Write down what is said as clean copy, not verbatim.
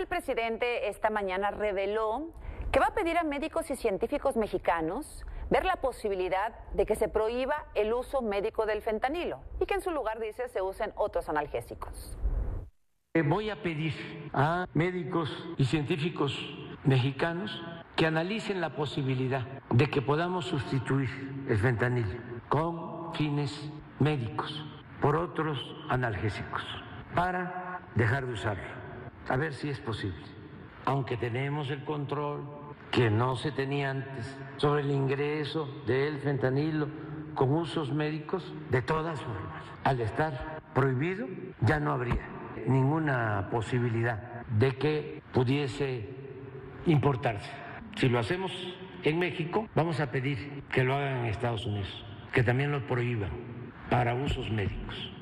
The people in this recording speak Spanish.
el presidente esta mañana reveló que va a pedir a médicos y científicos mexicanos ver la posibilidad de que se prohíba el uso médico del fentanilo y que en su lugar, dice, se usen otros analgésicos. Voy a pedir a médicos y científicos mexicanos que analicen la posibilidad de que podamos sustituir el fentanilo con fines médicos por otros analgésicos para dejar de usarlo, a ver si es posible. Aunque tenemos el control que no se tenía antes sobre el ingreso del fentanilo con usos médicos, de todas formas, al estar prohibido, ya no habría ninguna posibilidad de que pudiese importarse. Si lo hacemos en México, vamos a pedir que lo hagan en Estados Unidos, que también lo prohíban para usos médicos.